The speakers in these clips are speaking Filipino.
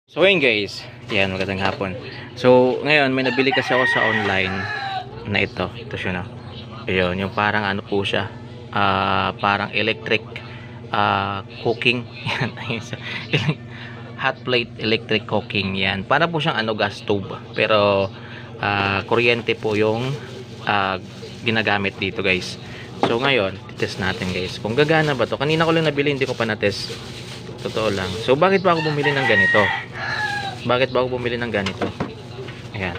So ayun guys, yan, magandang hapon. So ngayon may nabili kasi ako sa online na ito siya, no. Ayun, yung parang ano po siya, parang electric cooking. Yan, hot plate electric cooking yan. Para po siyang ano, gas stove, pero kuryente po yung ginagamit dito guys. So ngayon, test natin guys kung gagana ba to. Kanina ko lang nabili, hindi ko pa na-test. Totoo lang. So bakit ba ako bumili ng ganito? Ayan.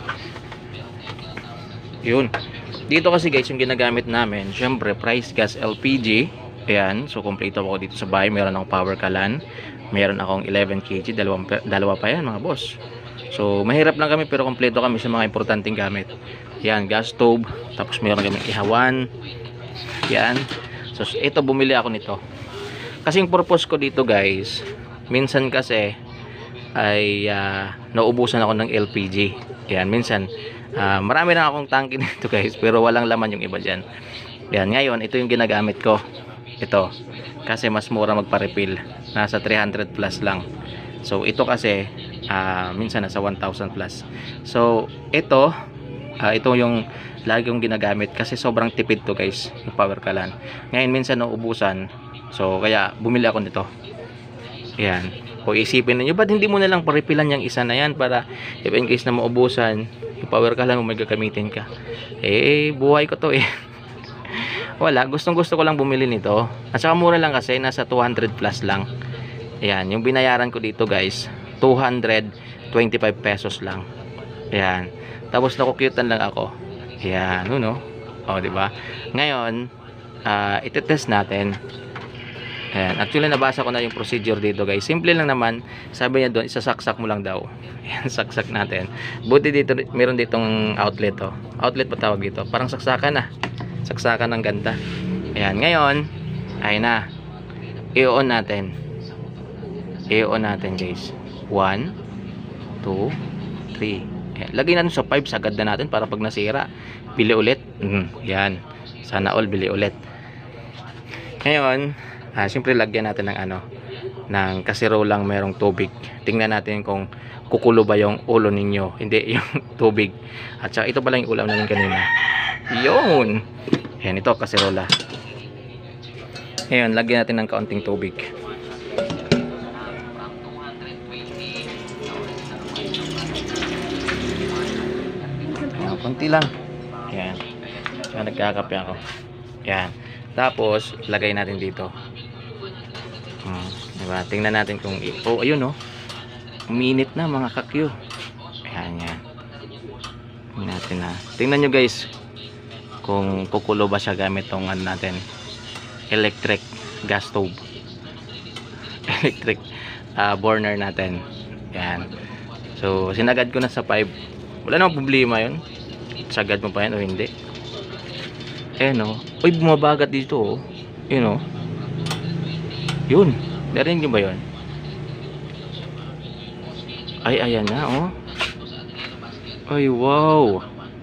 Yun. Dito kasi guys, yung ginagamit namin, syempre price gas LPG. Ayan. So kompleto ako dito sa bahay. Meron akong power kalan. Meron akong 11 kg. Dalawa pa yan mga boss. So mahirap lang kami pero kompleto kami sa mga importanteng gamit. Ayan. Gas stove. Tapos meron kami ihawan. Ayan. So ito, bumili ako nito. Kasi yung purpose ko dito guys, minsan kasi ay nauubusan ako ng LPG. Yan, minsan marami na akong tangke nito guys, pero walang laman yung iba dyan. Yan, ngayon ito yung ginagamit ko. Ito, kasi mas mura magpa-refill. Nasa 300 plus lang. So ito kasi minsan nasa 1,000 plus. So ito yung lagi kong ginagamit kasi sobrang tipid to guys, yung power kalan. Ngayon minsan nauubusan. So kaya bumili ako nito. Ayan. O isipin niyo, ba't hindi mo na lang paripilan yung isa na yan para if in case na maubusan, yung power ka lang may gagamitin ka. Eh, buhay ko to eh. Wala, gustong gusto ko lang bumili nito. At saka mura lang kasi, nasa 200 plus lang. Ayan, yung binayaran ko dito guys, 225 pesos lang. Ayan. Tapos nakukyutan lang ako. Ayan, no? O, diba? Ngayon, itetest natin. Ayan. Actually nabasa ko na yung procedure dito guys. Simple lang naman. Sabi niya doon, isasaksak mo lang daw. Ayan, saksak natin. Buti dito, meron ditong outlet oh. Outlet pa tawag dito. Parang saksakan na. Saksakan ng ganda. Ayan, ngayon, ayun na. I-on natin. I-on natin guys. 1, 2, 3. Ayan. Lagay natin sa 5. Sagad na natin para pag nasira, bili ulit. Yan. Sana all bili ulit. Ngayon, siyempre lagyan natin ng ng kasirolang merong tubig. Tingnan natin kung kukulo ba yung ulo ninyo, hindi yung tubig. At saka ito pala yung ulam namin kanina. Yun. Ayan, ito kasirola. Ngayon, lagyan natin ng kaunting tubig. Ayan, konti lang. Ayan. Ayan, nagkakape ako. Ayan. Tapos, lagay natin dito. Diba? Tingnan natin kung ayun oh. Uminit na mga kakyo. Ayan yan. Tingnan natin na. Tingnan nyo guys kung kukulo ba siya gamit tong natin. Electric gas stove. Electric burner natin. Ayan. So, sinagad ko na sa 5. Wala namang problema yun. Sagad mo pa yan o hindi. Ayan o. Uy, bumabagat dito o. Yun o. Yun. Narinig nyo ba yun? Ay, ayan na o. Ay, wow.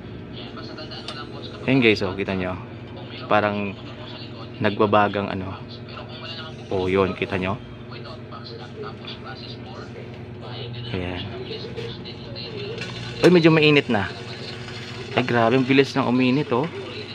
Ayan guys o. Kita nyo. Parang nagbabagang O, yun. Kita nyo. Ayan. Uy, medyo mainit na. Ay, grabe. Ang bilis ng uminit o.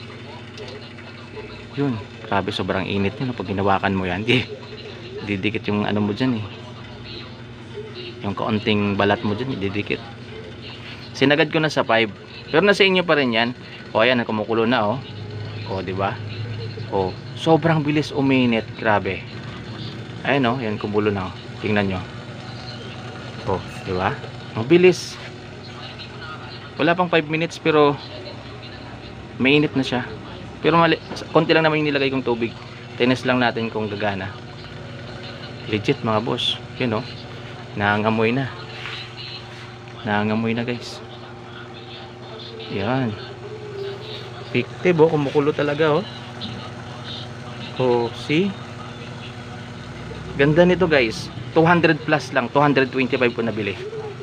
Yun, grabe, sobrang init yun pag hinawakan mo yan. Didikit yung mo dyan eh. Yung kaunting balat mo dyan, didikit. Sinagad ko na sa 5. Pero nasa inyo pa rin yan. O ayan, kumukulo na oh. O, diba? O, sobrang bilis uminit. Grabe. Ayan oh, yan, kumulo na oh. Tingnan nyo. O, diba? Mabilis. Wala pang 5 minutes pero mainit na siya. Pero konti lang naman yung nilagay kong tubig. Tinis lang natin kung gagana. Legit mga boss. Yun o. Nangangamoy na. Nangangamoy na guys. Yan. Fictive o. Kumukulo talaga o. O, see? Ganda nito guys. 200 plus lang. 225 po nabili.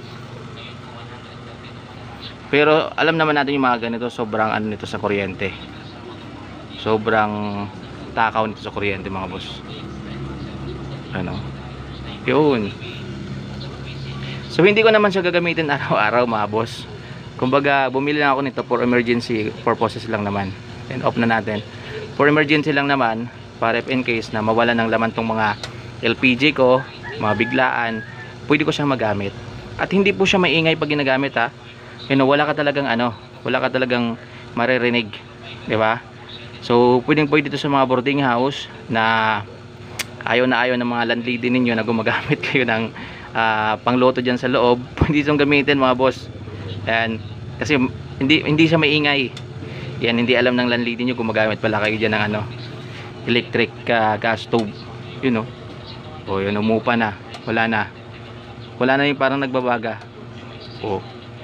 Pero alam naman natin yung mga ganito. Sobrang nito sa kuryente. Sobrang takaw nito sa kuryente mga boss. Yun. So hindi ko naman siya gagamitin araw-araw mga boss. Kumbaga bumili lang ako nito for emergency purposes lang naman. And off na natin. For emergency lang naman, para if in case na mawala ng laman tong mga LPG ko, mga biglaan, pwede ko siyang magamit. At hindi po siya maingay pag ginagamit ha. Wala ka talagang wala ka talagang maririnig, 'di ba? So pwedeng-pwede dito sa mga boarding house na ayaw ng mga landlady ninyo na gumagamit kayo ng pangloto diyan sa loob. Pwede itong gamitin mga boss. Ayan, kasi hindi siya maingay. Yan, hindi alam ng landlady niyo gumagamit pala kayo diyan ng electric gas stove. Yun oh, yun umupa na. Wala na yung parang nagbabaga. Oh.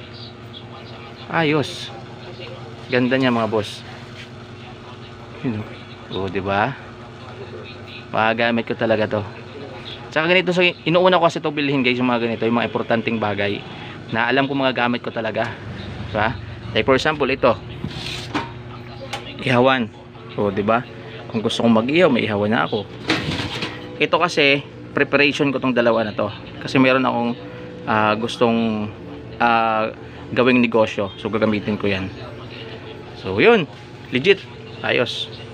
Ayos. Ganda niya mga boss. Yun oh, 'di ba? Magagamit ko talaga 'to. Tsaka ganito sa inuuna ko kasi 'to bilhin guys, yung mga ganito, yung mga importanteng bagay na alam ko magagamit ko talaga. 'Di ba? Like for example, ito. Ihawan. Oh, 'di ba? Kung gusto kong mag-ihaw, may ihawan na ako. Ito kasi preparation ko tong dalawa na 'to. Kasi meron akong gustong gawing negosyo. So gagamitin ko 'yan. So, yun. Legit. Ayos.